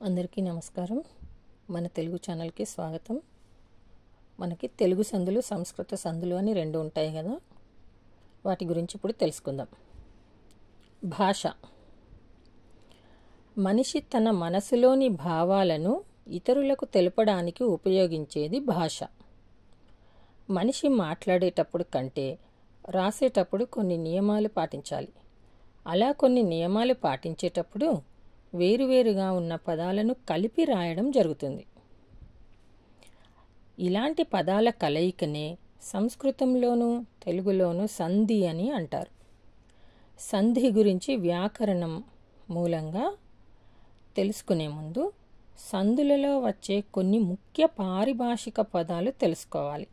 అందరికీ నమస్కారం. మన తెలుగు ఛానల్కి స్వాగతం. మనకి తెలుగు సందులు, సంస్కృత సందులు అని రెండు ఉంటాయి కదా, వాటి గురించి ఇప్పుడు తెలుసుకుందాం. భాష. మనిషి తన మనసులోని భావాలను ఇతరులకు తెలపడానికి ఉపయోగించేది భాష. మనిషి మాట్లాడేటప్పుడు కంటే రాసేటప్పుడు కొన్ని నియమాలు పాటించాలి. అలా కొన్ని నియమాలు పాటించేటప్పుడు వేరువేరుగా ఉన్న పదాలను కలిపి రాయడం జరుగుతుంది. ఇలాంటి పదాల కలయికనే సంస్కృతంలోనూ తెలుగులోనూ సంధి అని అంటారు. సంధి గురించి వ్యాకరణం మూలంగా తెలుసుకునే ముందు సంధులలో వచ్చే కొన్ని ముఖ్య పారిభాషిక పదాలు తెలుసుకోవాలి.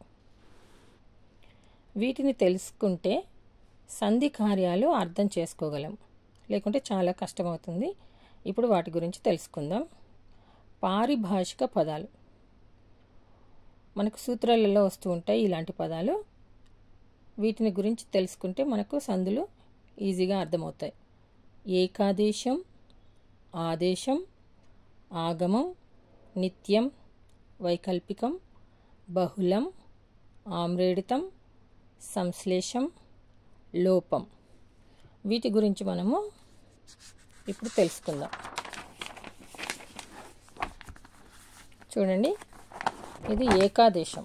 వీటిని తెలుసుకుంటే సంధి కార్యాలు అర్థం చేసుకోగలం, లేకుంటే చాలా కష్టమవుతుంది. ఇప్పుడు వాటి గురించి తెలుసుకుందాం. పారిభాషిక పదాలు మనకు సూత్రాలలో వస్తూ ఉంటాయి. ఇలాంటి పదాలు వీటిని గురించి తెలుసుకుంటే మనకు సందులు ఈజీగా అర్థమవుతాయి. ఏకాదేశం, ఆదేశం, ఆగమం, నిత్యం, వైకల్పికం, బహుళం, ఆమ్రేడితం, సంశ్లేషం, లోపం. వీటి గురించి మనము ఇప్పుడు తెలుసుకుందాం. చూడండి, ఇది ఏకాదేశం.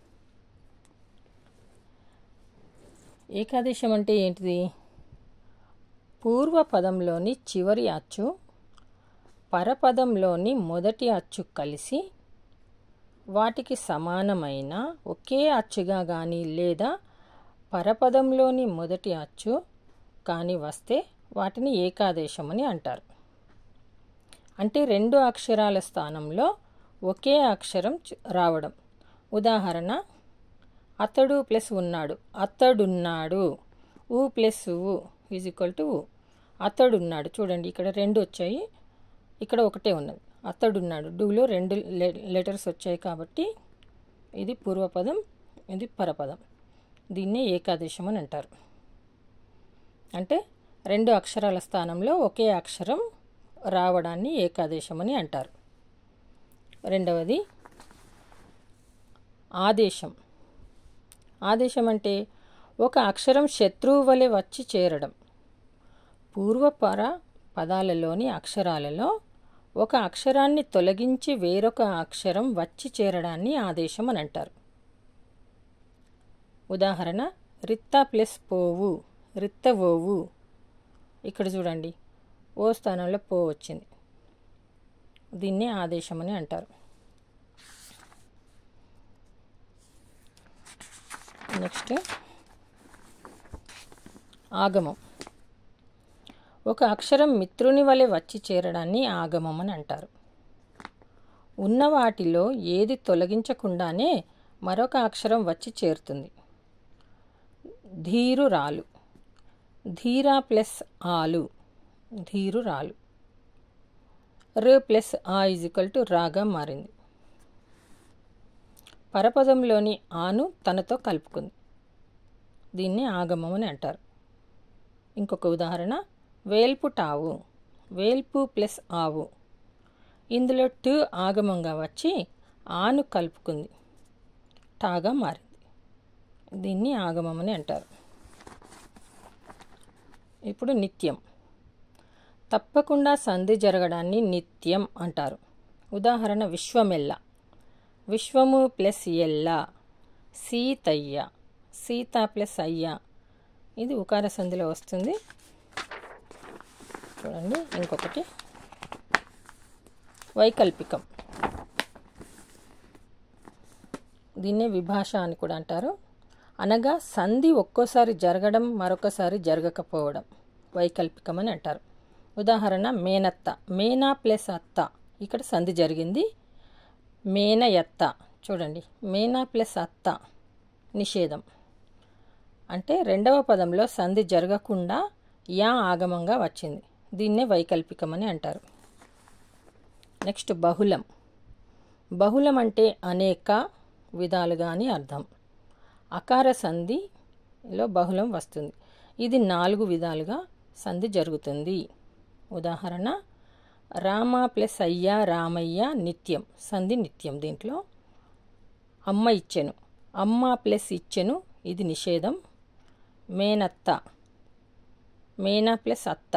ఏకాదేశం అంటే ఏంటిది? పూర్వపదంలోని చివరి అచ్చు పరపదంలోని మొదటి అచ్చు కలిసి వాటికి సమానమైన ఒకే అచ్చుగా కానీ లేదా పరపదంలోని మొదటి అచ్చు కానీ వస్తే వాటిని ఏకాదేశం అని అంటారు. అంటే రెండు అక్షరాల స్థానంలో ఒకే అక్షరం రావడం. ఉదాహరణ, అతడు ప్లస్ ఉన్నాడు, అతడున్నాడు. ఊ ప్లస్ ఊ ఈజ్ ఈక్వల్ టు ఊ. అతడున్నాడు. చూడండి, ఇక్కడ రెండు వచ్చాయి, ఇక్కడ ఒకటే ఉన్నది. అతడున్నాడు, డూలో రెండు లెటర్స్ వచ్చాయి కాబట్టి ఇది పూర్వపదం, ఇది పరపదం. దీన్నే ఏకాదేశం అని అంటారు. అంటే రెండు అక్షరాల స్థానంలో ఒకే అక్షరం రావడాన్ని ఏకాదేశం అని అంటారు. రెండవది ఆదేశం. ఆదేశం అంటే ఒక అక్షరం శత్రువు వలె వచ్చి చేరడం. పూర్వపర పదాలలోని అక్షరాలలో ఒక అక్షరాన్ని తొలగించి వేరొక అక్షరం వచ్చి చేరడాన్ని ఆదేశం అని అంటారు. ఉదాహరణ, రిత్త ప్లస్ పోవు, రిత్తవోవు. ఇక్కడ చూడండి, ఓ స్థానంలో పో వచ్చింది. దీన్నే ఆదేశం అని అంటారు. నెక్స్ట్ ఆగమం. ఒక అక్షరం మిత్రుని వలె వచ్చి చేరడాన్ని ఆగమం అని అంటారు. ఉన్న వాటిలో ఏది తొలగించకుండానే మరొక అక్షరం వచ్చి చేరుతుంది. ధీరురాలు, ధీరా ప్లస్ ఆలు, ధీరురాలు. ర ప్లస్ ఆ ఈజ్ ఈక్వల్ టు రాగా మారింది. పరపదంలోని ఆను తనతో కలుపుకుంది. దీన్ని ఆగమం అని అంటారు. ఇంకొక ఉదాహరణ, వేల్పు టావు, వేల్పు ప్లస్ ఆవు. ఇందులో టు ఆగమంగా వచ్చి ఆను కలుపుకుంది, టాగా మారింది. దీన్ని ఆగమం అని అంటారు. ఇప్పుడు నిత్యం. తప్పకుండా సంధి జరగడాన్ని నిత్యం అంటారు. ఉదాహరణ, విశ్వమెల్ల, విశ్వము ప్లస్ ఎల్ల. సీతయ్య, సీత ప్లస్ అయ్య. ఇది ఉకార సంధిలో వస్తుంది. చూడండి, ఇంకొకటి వైకల్పికం. దీన్నే విభాష అని కూడా అంటారు. అనగా సంధి ఒక్కోసారి జరగడం, మరొకసారి జరగకపోవడం వైకల్పికం అని అంటారు. ఉదాహరణ, మేనత్త, మేనా ప్లస్ అత్త. ఇక్కడ సంధి జరిగింది. మేనయత్త. చూడండి, మేనా ప్లస్ అత్త నిషేధం. అంటే రెండవ పదంలో సంధి జరగకుండా యా ఆగమంగా వచ్చింది. దీన్నే వైకల్పికం అని అంటారు. నెక్స్ట్ బహుళం. బహుళం అంటే అనేక విధాలుగా అని అర్థం. అకార సంధిలో బహుళం వస్తుంది. ఇది 4 విధాలుగా సంధి జరుగుతుంది. ఉదాహరణ, రామ ప్లస్ అయ్య రామయ్య నిత్యం, సంధి నిత్యం. దీంట్లో అమ్మ ఇచ్చెను, అమ్మ ప్లస్ ఇచ్చెను, ఇది నిషేధం. మేనత్త, మేన ప్లస్ అత్త,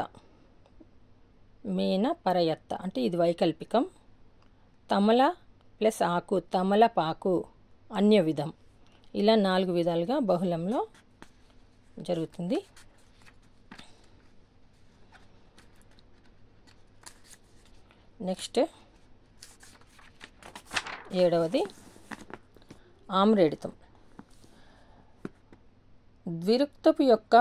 మేన పరయత్త అంటే ఇది వైకల్పికం. తమల ప్లస్ ఆకు, తమలపాకు అన్య విధం. ఇలా 4 విధాలుగా బహుళంలో జరుగుతుంది. నెక్స్ట్ 7వది ఆమ్రేడితం. ద్విరుక్తపు యొక్క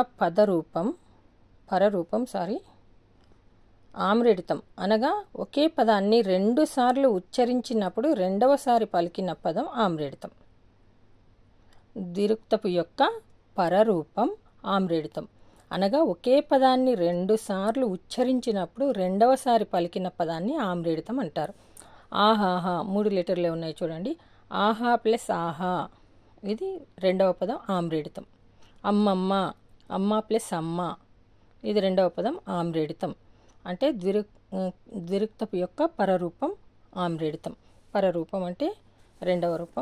పరరూపం ఆమ్రేడితం అనగా ఒకే పదాన్ని 2 సార్లు ఉచ్చరించినప్పుడు 2వసారి పలికిన పదం ఆమ్రేడితం. ద్విరుక్తపు యొక్క పరరూపం ఆమ్రేడితం అనగా ఒకే పదాన్ని 2 సార్లు ఉచ్చరించినప్పుడు 2వసారి పలికిన పదాన్ని ఆమ్రేడితం అంటారు. ఆహాహా 3 లెటర్లే ఉన్నాయి చూడండి. ఆహా ప్లస్ ఆహా, ఇది 2వ పదం ఆమ్రేడితం. అమ్మమ్మ, అమ్మ ప్లస్ అమ్మ, ఇది 2వ పదం ఆమ్రేడితం. అంటే ద్విరుక్తపు యొక్క పరరూపం ఆమ్రేడితం. పరరూపం అంటే 2వ రూపం.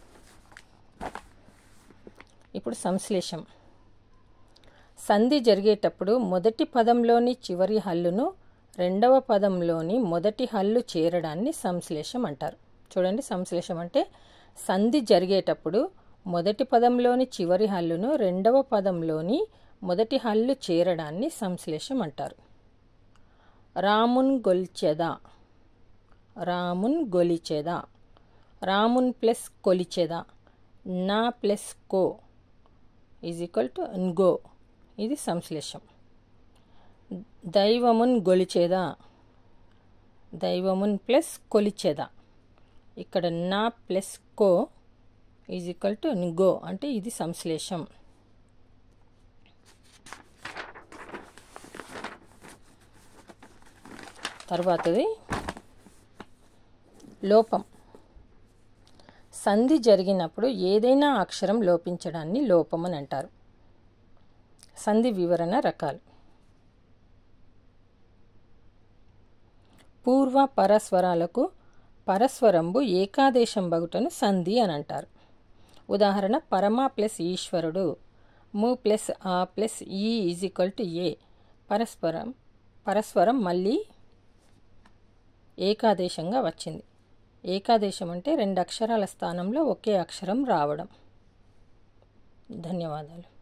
ఇప్పుడు సంశ్లేషం. సంధి జరిగేటప్పుడు మొదటి పదంలోని చివరి హల్లును 2వ పదంలోని మొదటి హల్లు చేరడాన్ని సంశ్లేషం అంటారు. చూడండి, సంశ్లేషం అంటే సంధి జరిగేటప్పుడు మొదటి పదంలోని చివరి హల్లును 2వ పదంలోని మొదటి హల్లు చేరడాన్ని సంశ్లేషం అంటారు. రామున్ గొల్చెదా, రామున్ గొలిచెదా, రామున్ ప్లస్ కొలిచెదా, నా ప్లస్ కో ఈజ్ ఈక్వల్ టు గో, ఇది సంశ్లేషం. దైవమున్ గొలిచెదా, దైవమున్ ప్లస్ కొలిచెదా, ఇక్కడ నా ప్లస్ కో ఈజ్ ఈక్వల్ టు గో, అంటే ఇది సంశ్లేషం. తర్వాతది లోపం. సంధి జరిగినప్పుడు ఏదైనా అక్షరం లోపించడాన్ని లోపం అని అంటారు. సంధి వివరణ రకాలు. పూర్వ పరస్వరాలకు పరస్వరంబు ఏకాదేశం బగుటను సంధి అని అంటారు. ఉదాహరణ, పరమ ప్లస్ ఈశ్వరుడు, ము ప్లస్ ఆ ప్లస్ ఈ ఈజ్ ఈక్వల్ టు ఏ. పరస్వరం మళ్ళీ ఏకాదేశంగా వచ్చింది. ఏకాదేశం అంటే 2 అక్షరాల స్థానంలో ఒకే అక్షరం రావడం. ధన్యవాదాలు.